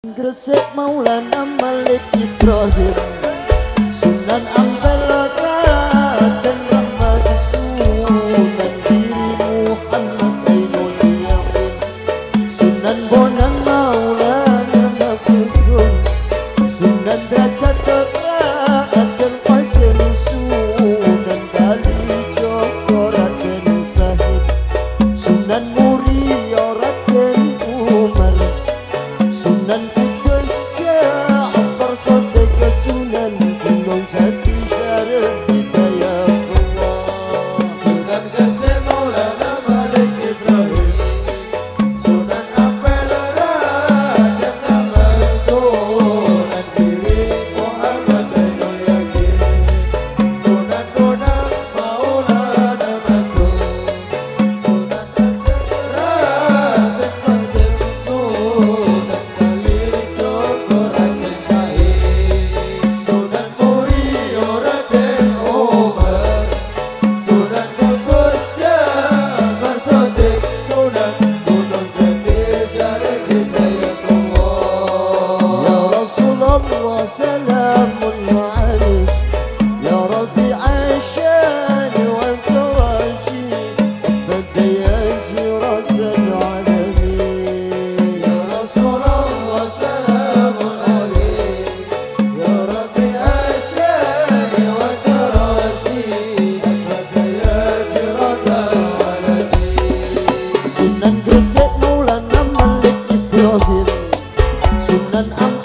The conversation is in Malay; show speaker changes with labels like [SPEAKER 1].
[SPEAKER 1] Gresik Maulana Malik Ibrahim Sunan Ampel dan Rahmat Sunan Diri Muhammad Ainul Yamin Sunan Bonang Maulana Nafudun Sunan Derajat dan Faisal Sunan Kali Joko Raden Sahid Sunan Muri Raden Umar Sunan Kudus Ja'far Sadiq Sunan Gunung Jati Syarif Hidayatullah
[SPEAKER 2] Sunan Gresik Maulana Malik Ibrahim Sunan Ampel dan Rahmat Sunan Diri Muhammad Ainul Yamin Sunan Bonang Maulana Maktum Sunan Raden Fasil Sunan Kali Joko Raden Sahid Sunan Muri Raden Umar Sunan Kudus Ja'far Sadiq Sunan Gunung Jati Syarif Hidayatullah
[SPEAKER 1] Ya Rasulullah salamun alaik Ya Rafi'a syani wa karaji Badayaji Rabbal alamin
[SPEAKER 2] Ya Rasulullah salamun alaik Ya Rabbi asyani wa karaji Badayaji Rabbal alamin
[SPEAKER 1] Sunan Gresik Maulana Malik Ibrahim Sunan